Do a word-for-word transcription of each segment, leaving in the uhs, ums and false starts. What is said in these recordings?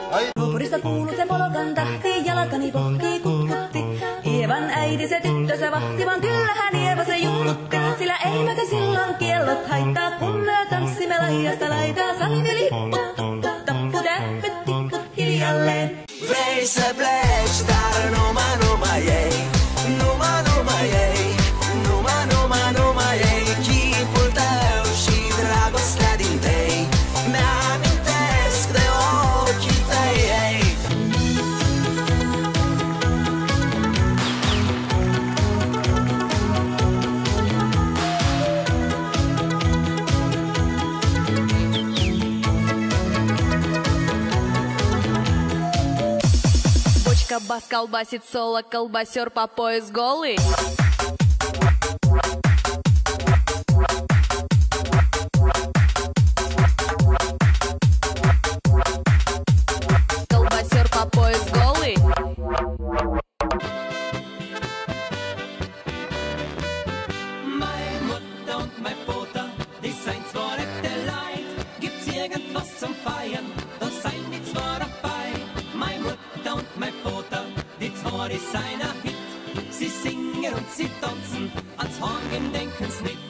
Naapurista kuului se polokan tahti, jalkani pohkii kutkutti. Ievan äiti se tyttönsä vahti, vaan kyllähän Ieva se junnutti. Sillä ei meitä silloin kiellot haittaa, kun me tanssimme laidasta laitaa. Salin ja lipput, tupput, tapput, äppyt, tipput hiljalleen. Vrei să pleci, dar numai, numai ei, numai, numai ei, numai, numai, numai ei. Chipul tău și dragostea din tei mi-amintesc de ochii tăi, ei. Бас колбасит соло, колбасер по пояс голый. Колбасер по пояс голый. Meine Mutter und mein Vater, die seien zwar nette Leid, gibt's irgendwas zum Feiern, da seien die zwar dabei. Meine Mutter und mein Vater, die zwei, die seien ein Hit. Sie singen und sie tanzen, ans Hangen denken's nicht.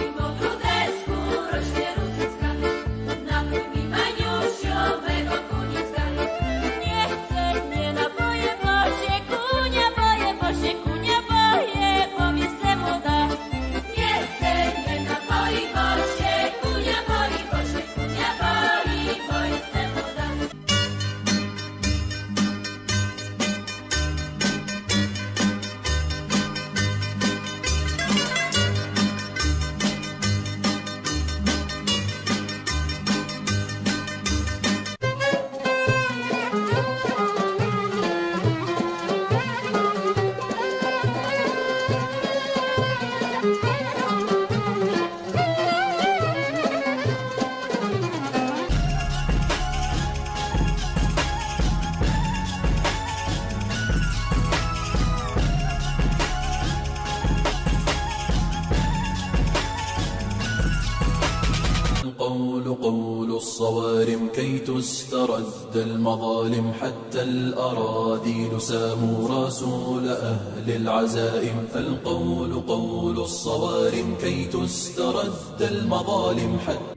القول قول الصوارم كي تسترد المظالم حتى الأراذيل ساموا رسول أهل العزائم. القول قول الصوارم كي تسترد المظالم حتى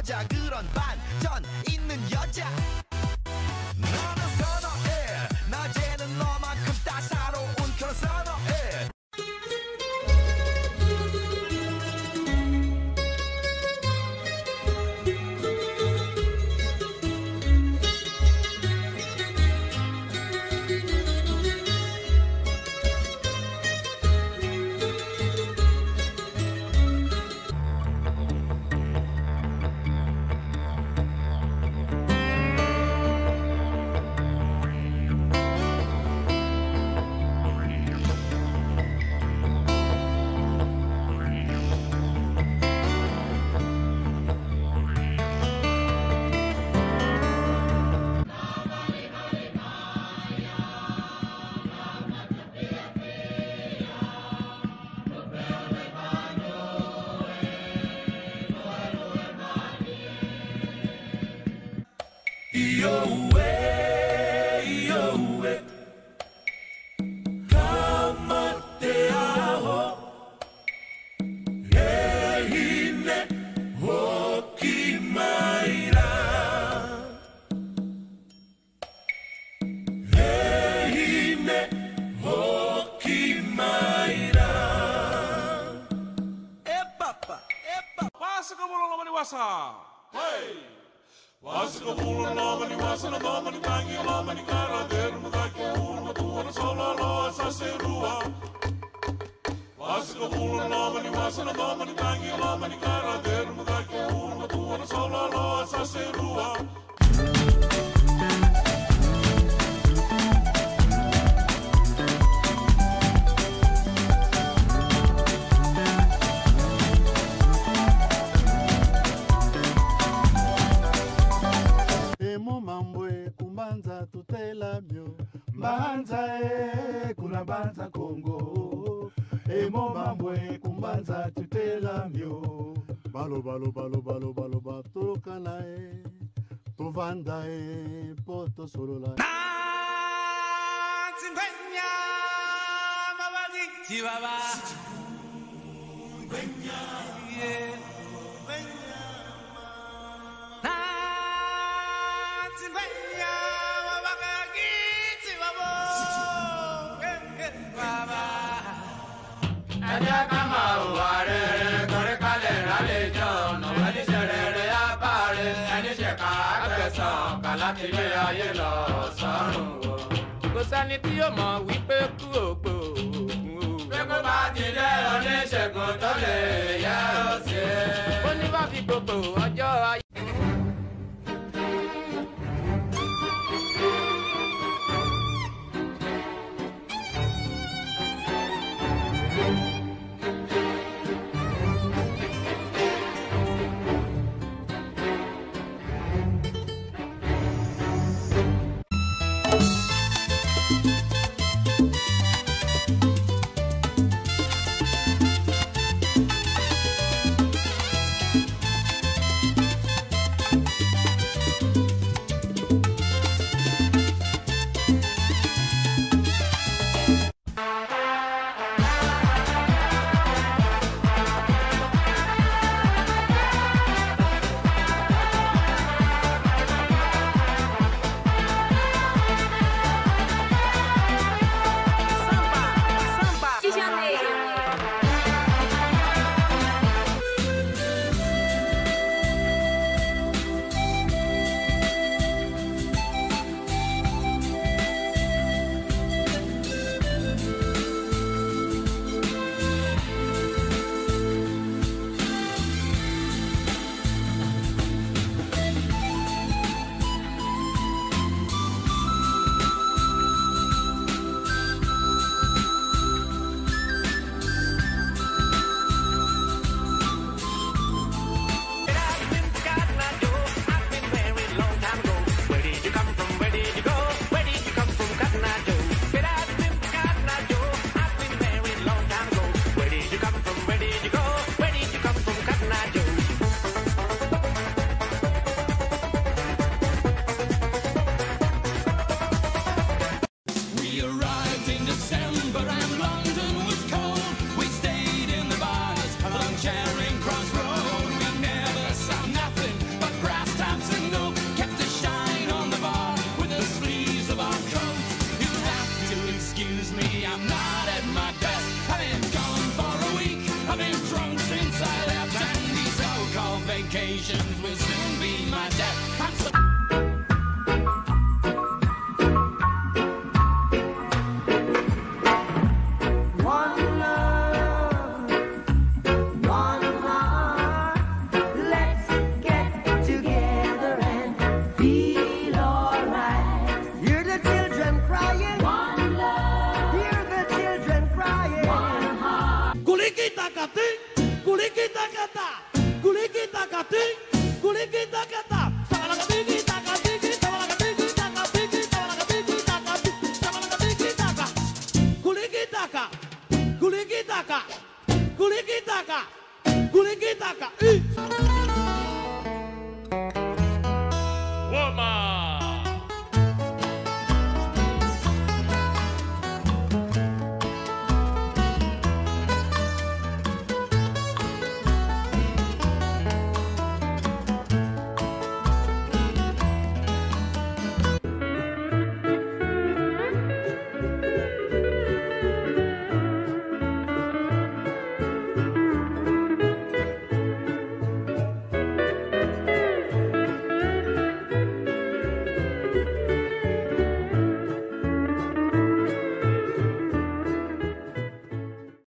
여자 그런 반전 있는 여자 너는 선호해 낮에는 너만큼 따사로운 그런 선호해 Balo balo balo balo balo balo tokanae tovandae poto solola na tingwenya mabagi chibaba tingwenya yeah tingwenya na tingwenya mabagi chibaba baba aja kama ware kore kale rale jono wali shere ya pare ani sheka abeso kala ti le aye lo sorun kò sẹ́ni tí yóò mọ̀ wípé kú ògbó pé kó bá ti dé oníṣègùn tó lè yẹ ó ṣe ó ní bá fi gbogbo ọjọ́ ayé. vacations will soon be my death. I'm so